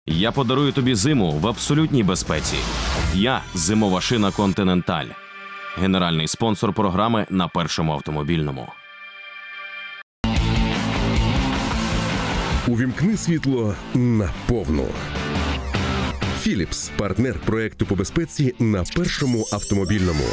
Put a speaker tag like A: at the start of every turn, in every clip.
A: Я подарую тобі зиму в абсолютній безпеці. Я – зимова шина «Континенталь». Генеральний спонсор програми на Першому автомобільному.
B: Увімкни світло наповну. Philips – партнер проекту по безпеці на Першому автомобільному.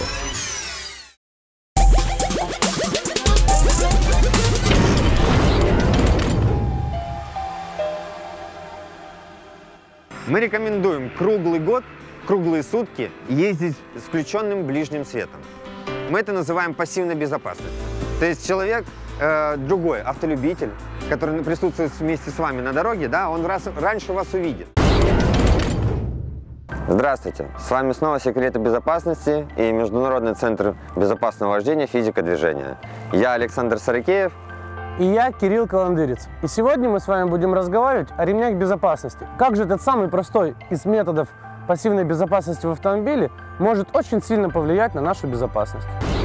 C: Мы рекомендуем круглый год, круглые сутки ездить с включенным ближним светом. Мы это называем пассивной безопасностью. То есть человек, другой автолюбитель, который присутствует вместе с вами на дороге, да, он раньше вас увидит. Здравствуйте! С вами снова секреты безопасности и Международный центр безопасного вождения «Физика движения». Я Александр Сарыкеев.
D: И я Кирилл Каландырец. И сегодня мы с вами будем разговаривать о ремнях безопасности. Как же этот самый простой из методов пассивной безопасности в автомобиле может очень сильно повлиять на нашу безопасность.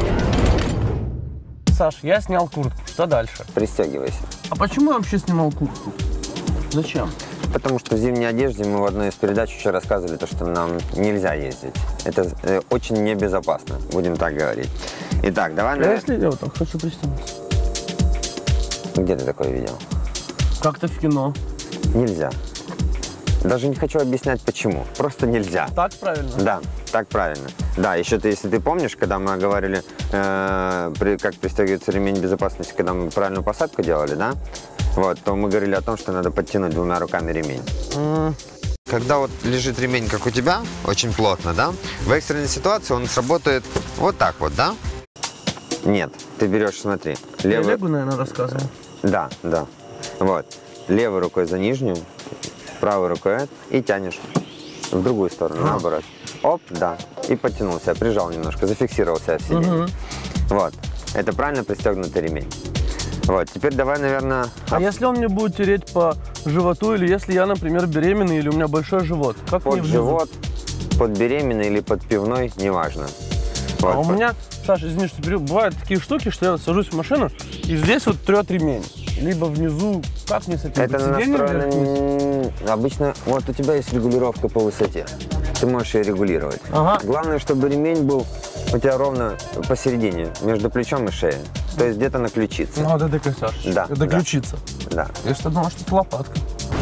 D: Саш, я снял куртку. Что дальше?
C: Пристегивайся.
D: А почему я вообще снимал куртку? Зачем?
C: Потому что в зимней одежде мы в одной из передач еще рассказывали, что нам нельзя ездить. Это очень небезопасно, будем так говорить. Итак, давай...
D: А если я вот так хочу пристегнуться?
C: Где ты такое видел?
D: Как-то в кино.
C: Нельзя. Даже не хочу объяснять, почему. Просто нельзя.
D: Так правильно?
C: Да, так правильно. Да, еще если ты помнишь, когда мы говорили, как пристегивается ремень безопасности, когда мы правильную посадку делали, да? Вот, то мы говорили о том, что надо подтянуть двумя руками ремень. Когда вот лежит ремень, как у тебя, очень плотно, да? В экстренной ситуации он сработает вот так вот, да? Нет, ты берешь, смотри.
D: Я Олегу, наверное, рассказывал.
C: Да, да. Вот. Левой рукой за нижнюю, правой рукой и тянешь в другую сторону, наоборот. Оп, да. И подтянулся, прижал немножко, зафиксировал себя в сиденье. Вот. Это правильно пристегнутый ремень. Вот. Теперь давай, наверное...
D: А если он мне будет тереть по животу, или если я, например, беременный, или у меня большой живот? Как
C: под
D: мне
C: живот, под беременный или под пивной, неважно.
D: Вот.
C: А
D: у меня, Саша, извини, что перебью, бывают такие штуки, что я сажусь в машину, и здесь вот трет ремень. Либо внизу, как мне с этим?
C: Это настроено... Обычно, вот у тебя есть регулировка по высоте. Ты можешь ее регулировать.
D: Ага.
C: Главное, чтобы ремень был у тебя ровно посередине, между плечом и шеей. То есть где-то на ключице.
D: Ну, вот это косяшечка.
C: Да.
D: Это
C: да.
D: ключица.
C: Да.
D: Я что думал, что это лопатка.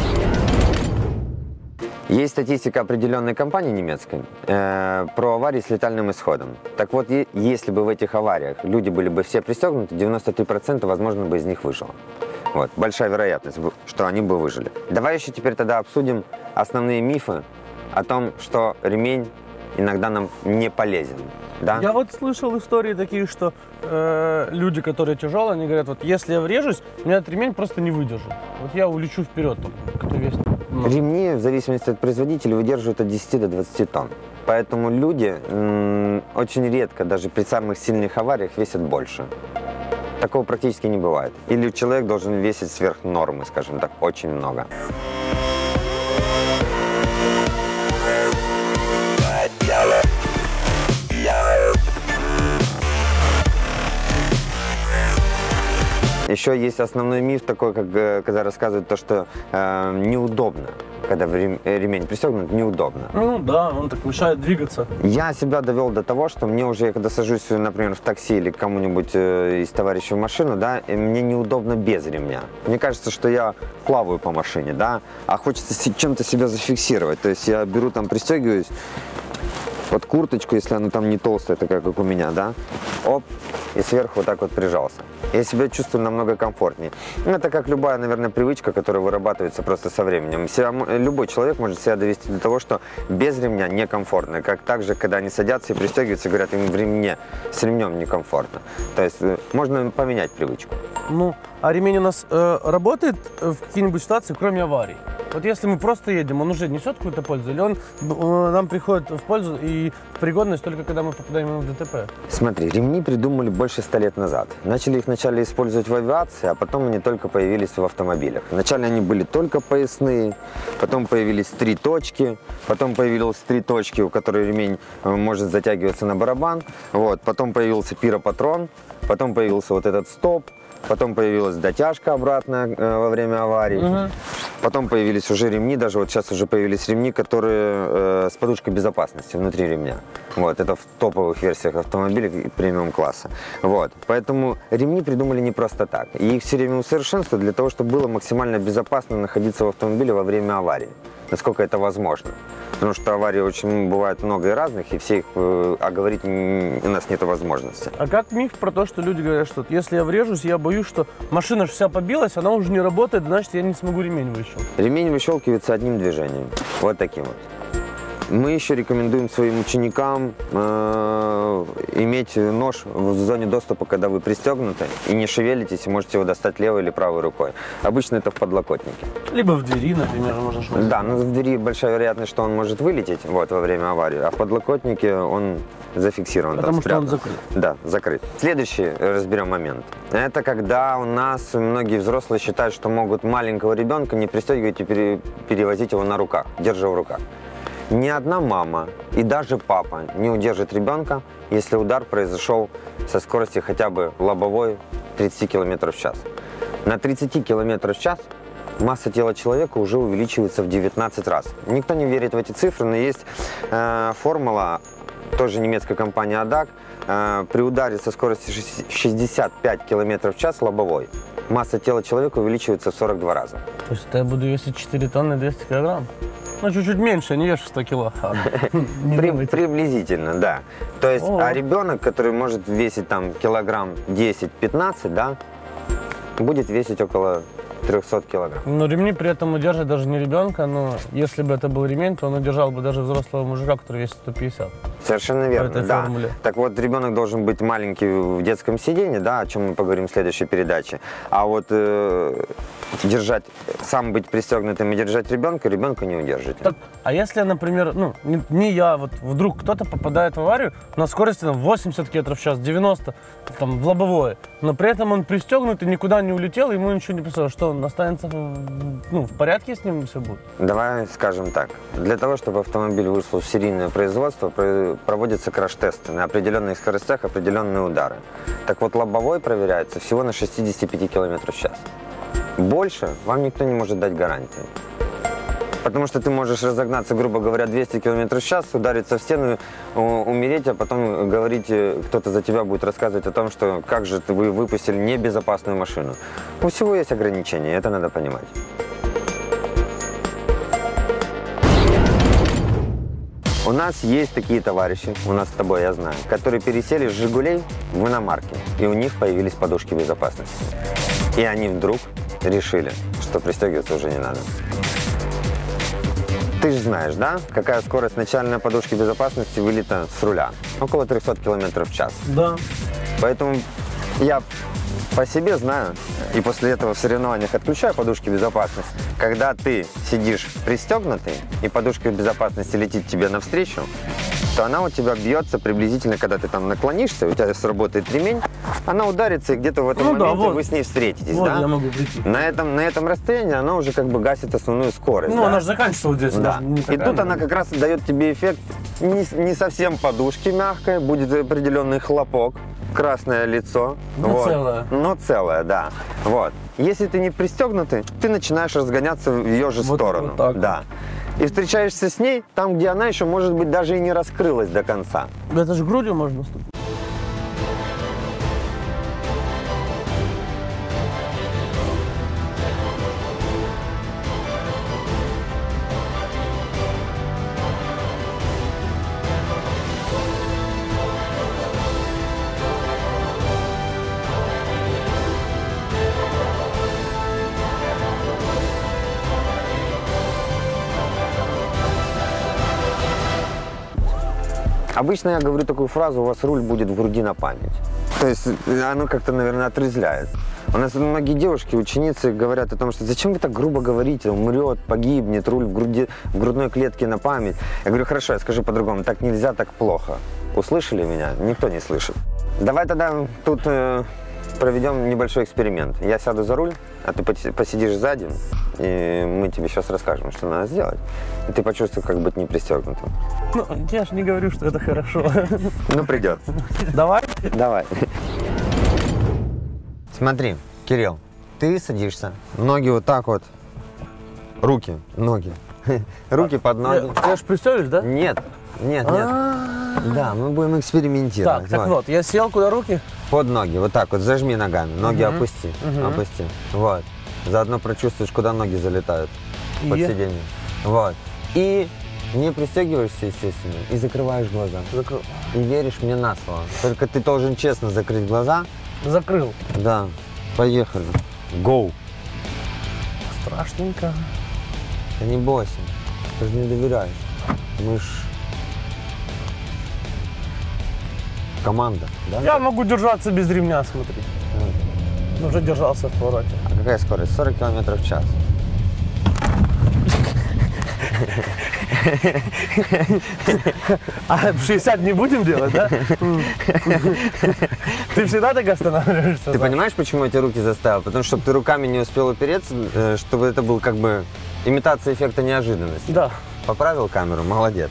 C: Есть статистика определенной компании немецкой про аварии с летальным исходом. Так вот, если бы в этих авариях люди были бы все пристегнуты, 93% возможно бы из них выжило. Вот. Большая вероятность, что они бы выжили. Давай еще теперь тогда обсудим основные мифы о том, что ремень иногда нам не полезен. Да?
D: Я вот слышал истории такие, что люди, которые тяжелые, они говорят, вот если я врежусь, меня этот ремень просто не выдержит. Вот я улечу вперед, кто весит.
C: Ремни, в зависимости от производителя, выдерживают от 10 до 20 тонн. Поэтому люди очень редко, даже при самых сильных авариях, весят больше. Такого практически не бывает. Или человек должен весить сверх нормы, скажем так, очень много. Еще есть основной миф такой, как когда рассказывают то, что неудобно, когда ремень пристегнут, неудобно.
D: Ну да, он так мешает двигаться.
C: Я себя довел до того, что мне уже, когда сажусь, например, в такси или к кому-нибудь из товарищей в машину, да, мне неудобно без ремня. Мне кажется, что я плаваю по машине, да, а хочется чем-то себя зафиксировать. То есть я беру там, пристегиваюсь под курточку, если она там не толстая, такая, как у меня, да, оп, и сверху вот так вот прижался. Я себя чувствую намного комфортнее. Это как любая, наверное, привычка, которая вырабатывается просто со временем. Любой человек может себя довести до того, что без ремня некомфортно. Как также, когда они садятся и пристегиваются, говорят, им в ремне, с ремнем некомфортно. То есть можно поменять привычку.
D: Ну, а ремень у нас работает в какие-нибудь ситуации, кроме аварий? Вот если мы просто едем, он уже несет какую-то пользу? Или он нам приходит в пользу и в пригодность только когда мы попадаем в ДТП?
C: Смотри, ремни придумали больше 100 лет назад. Начали их вначале использовать в авиации, а потом они только появились в автомобилях. Вначале они были только поясные, потом появились 3 точки, потом появилось 3 точки, у которых ремень может затягиваться на барабан. Вот. Потом появился пиропатрон, потом появился вот этот стоп, потом появилась дотяжка обратная во время аварии. Потом появились уже ремни, даже вот сейчас уже появились ремни, которые с подушкой безопасности внутри ремня. Вот, это в топовых версиях автомобилей премиум-класса. Вот, поэтому ремни придумали не просто так. И их все время усовершенствуют для того, чтобы было максимально безопасно находиться в автомобиле во время аварии, насколько это возможно. Потому что аварий очень бывает много и разных, и все их оговорить у нас нет возможности.
D: А как миф про то, что люди говорят, что если я врежусь, я боюсь, что машина же вся побилась, она уже не работает, значит, я не смогу ремень выщелкнуть.
C: Ремень выщелкивается одним движением, вот таким вот. Мы еще рекомендуем своим ученикам иметь нож в зоне доступа, когда вы пристегнуты и не шевелитесь, и можете его достать левой или правой рукой. Обычно это в подлокотнике.
D: Либо в двери, например, можно швырнуть.
C: Да, но в двери большая вероятность, что он может вылететь вот, во время аварии, а в подлокотнике он зафиксирован.
D: Потому
C: там,
D: что он закрыт.
C: Да, закрыт. Следующий разберем момент. Это когда у нас многие взрослые считают, что могут маленького ребенка не пристегивать и перевозить его на руках, держа в руках. Ни одна мама и даже папа не удержит ребенка, если удар произошел со скоростью хотя бы лобовой 30 км в час. На 30 км в час масса тела человека уже увеличивается в 19 раз. Никто не верит в эти цифры, но есть формула тоже немецкой компании ADAC. При ударе со скоростью 65 км в час лобовой масса тела человека увеличивается в 42 раза.
D: То есть я буду весить 4 тонны 200 килограмм? Ну, чуть-чуть меньше, не вешу 100 кило.
C: Приблизительно, да. То есть, а ребенок, который может весить там килограмм 10-15, да, будет весить около 300 килограмм.
D: Но ремни при этом удерживают даже не ребенка, но если бы это был ремень, то он удержал бы даже взрослого мужика, который весит 150.
C: Совершенно верно,
D: по этой
C: да.
D: формуле.
C: Так вот, ребенок должен быть маленький в детском сиденье, да, о чем мы поговорим в следующей передаче. А вот держать, сам быть пристегнутым и держать ребенка не удержите.
D: Так, а если, например, ну, не я, вот вдруг кто-то попадает в аварию на скорости там, 80 км в час, 90 там, в лобовое, но при этом он пристегнут и никуда не улетел, ему ничего не писало, что он останется в порядке с ним все будет?
C: Давай скажем так. Для того, чтобы автомобиль вышел в серийное производство, проводятся краш-тесты на определенных скоростях, определенные удары. Так вот, лобовой проверяется всего на 65 км в час. Больше вам никто не может дать гарантии. Потому что ты можешь разогнаться, грубо говоря, 200 км в час, удариться в стену, умереть, а потом говорить, кто-то за тебя будет рассказывать о том, что как же вы выпустили небезопасную машину. У всего есть ограничения, это надо понимать. У нас есть такие товарищи, у нас с тобой, я знаю, которые пересели с «Жигулей» в иномарки, и у них появились подушки безопасности. И они вдруг решили, что пристегиваться уже не надо. Ты же знаешь, да, какая скорость начальной подушки безопасности вылета с руля? Около 300 км в час.
D: Да.
C: Поэтому я по себе знаю, и после этого в соревнованиях отключаю подушки безопасности. Когда ты сидишь пристегнутый, и подушка безопасности летит тебе навстречу, то она у тебя бьется приблизительно, когда ты там наклонишься, у тебя сработает ремень, она ударится, и где-то в этом моменте
D: вот.
C: вы с ней встретитесь,
D: Вот
C: да?
D: я могу прийти.
C: На этом расстоянии она уже как бы гасит основную скорость.
D: Ну,
C: да?
D: она же заканчивается вот здесь.
C: Да.
D: Не
C: И
D: такая,
C: тут она как раз дает тебе эффект не совсем подушки мягкой, будет определенный хлопок, красное лицо.
D: Но целое.
C: Но целое, да. Вот. Если ты не пристегнутый, ты начинаешь разгоняться в ее же сторону.
D: Вот так.
C: Да. И встречаешься с ней там, где она еще, может быть, даже и не раскрылась до конца.
D: Это же грудью можно ступить.
C: Обычно я говорю такую фразу: у вас руль будет в груди на память. То есть оно как-то, наверное, отрезвляет. У нас многие девушки, ученицы говорят о том, что зачем вы так грубо говорите, умрет, погибнет, руль в грудной клетке на память. Я говорю: хорошо, я скажу по-другому, так нельзя, так плохо. Услышали меня? Никто не слышит. Давай тогда тут проведем небольшой эксперимент. Я сяду за руль, а ты посидишь сзади, и мы тебе сейчас расскажем, что надо сделать. И ты почувствуешь, как быть не пристегнутым.
D: Ну, я же не говорю, что это хорошо.
C: Ну, придется.
D: Давай.
C: Давай. Смотри, Кирилл, ты садишься, ноги вот так вот Руки, ноги. Руки под ноги.
D: Я ж пристегиваюсь, да?
C: Нет, нет, нет. Да, мы будем экспериментировать.
D: Так вот, я сел, куда руки?
C: Под ноги, вот так вот, зажми ногами, ноги опусти, опусти. Вот. Заодно прочувствуешь, куда ноги залетают под сиденье. Вот. И не пристегиваешься, естественно, и закрываешь глаза. И веришь мне на слово. Только ты должен честно закрыть глаза.
D: Закрыл.
C: Да. Поехали. Go.
D: Страшненько.
C: Да не бойся. Ты же не доверяешь. Мы ж команда, да?
D: Я могу держаться без ремня, смотри. Уже держался в повороте.
C: А какая скорость? 40 км в час.
D: А 60 не будем делать, да? Ты всегда так останавливаешься?
C: Ты понимаешь, почему я эти руки заставил? Потому что ты руками не успел упереться, чтобы это был как бы имитация эффекта неожиданности.
D: Да.
C: Поправил камеру, молодец.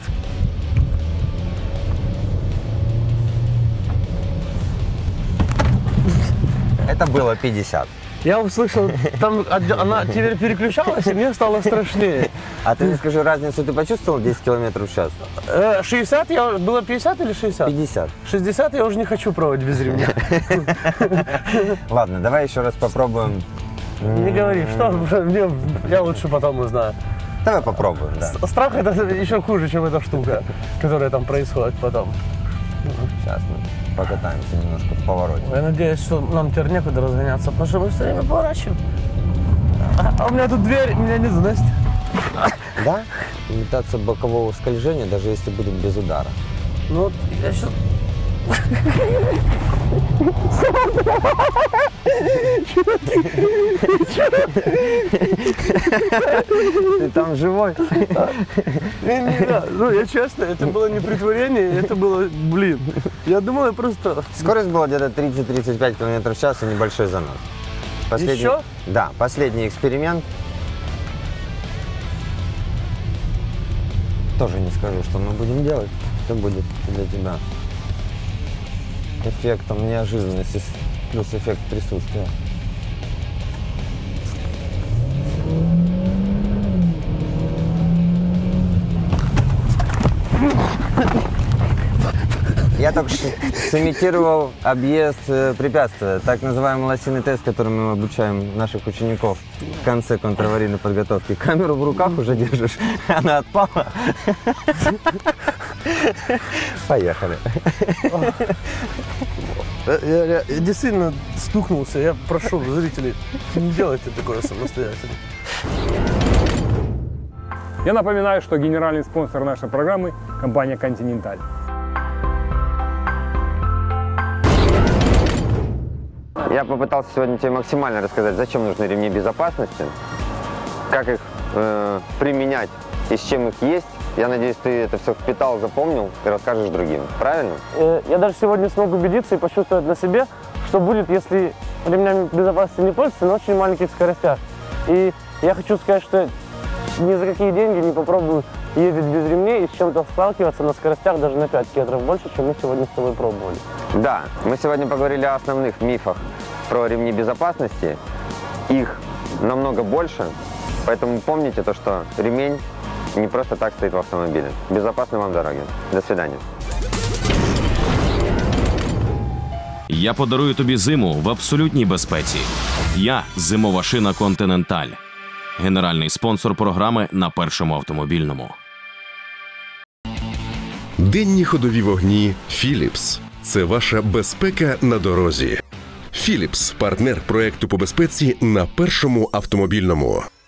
C: Это было 50.
D: Я услышал, там она теперь переключалась, и мне стало страшнее.
C: А ты мне скажи, разницу ты почувствовал 10 км в час?
D: 60, было 50 или 60?
C: 50.
D: 60 я уже не хочу пробовать без ремня.
C: Ладно, давай еще раз попробуем.
D: Не говори, что, я лучше потом узнаю.
C: Давай попробуем, да.
D: Страх это еще хуже, чем эта штука, которая там происходит потом.
C: Сейчас мы покатаемся немножко в повороте.
D: Я надеюсь, что нам теперь некуда разгоняться, потому что мы все время поворачиваем. А у меня тут дверь, меня не заносит.
C: Да? Имитация бокового скольжения, даже если будет без удара.
D: Ну вот я сейчас...
C: Ты там живой?
D: Ну, я честно, это было не притворение, это было, блин. Я думал, я просто...
C: Скорость была где-то 30-35 км в час и небольшой занос.
D: Еще?
C: Да, последний эксперимент. Тоже не скажу, что мы будем делать. Это будет для тебя эффектом неожиданности плюс эффект присутствия. Я только что сымитировал объезд препятствия, так называемый лосиный тест, которым мы обучаем наших учеников в конце контраварийной подготовки. Камеру в руках уже держишь, она отпала. Поехали.
D: Я действительно стукнулся. Я прошу зрителей, не делайте такое самостоятельно.
E: Я напоминаю, что генеральный спонсор нашей программы – компания «Континенталь».
C: Я попытался сегодня тебе максимально рассказать, зачем нужны ремни безопасности, как их применять и с чем их есть. Я надеюсь, ты это все впитал, запомнил и расскажешь другим. Правильно?
D: Я даже сегодня смог убедиться и почувствовать на себе, что будет, если ремнями безопасности не пользоваться на очень маленьких скоростях. И я хочу сказать, что ни за какие деньги не попробую ездить без ремней и с чем-то сталкиваться на скоростях даже на 5 километров больше, чем мы сегодня с тобой пробовали.
C: Да, мы сегодня поговорили о основных мифах про ремни безопасности. Их намного больше, поэтому помните то, что ремень не просто так стоит в автомобиле. Безопасной вам дороги. До свидания.
A: Я подарую тобі зиму в абсолютній безпеці. Я – зимова шина «Континенталь». Генеральний спонсор програми на Першому автомобільному.
B: Денні ходові вогні «Філіпс». Це ваша безпека на дорозі. «Філіпс» – партнер проекту по безпеці на Першому автомобільному.